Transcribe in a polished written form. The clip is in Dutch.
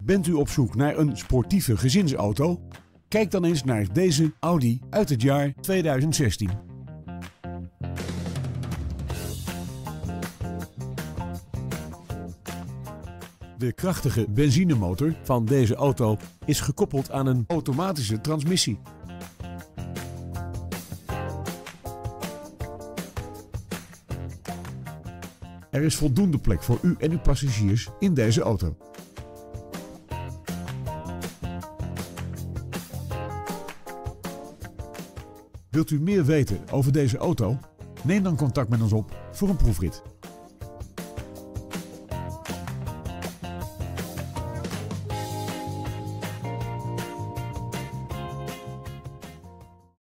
Bent u op zoek naar een sportieve gezinsauto? Kijk dan eens naar deze Audi uit het jaar 2016. De krachtige benzinemotor van deze auto is gekoppeld aan een automatische transmissie. Er is voldoende plek voor u en uw passagiers in deze auto. Wilt u meer weten over deze auto? Neem dan contact met ons op voor een proefrit.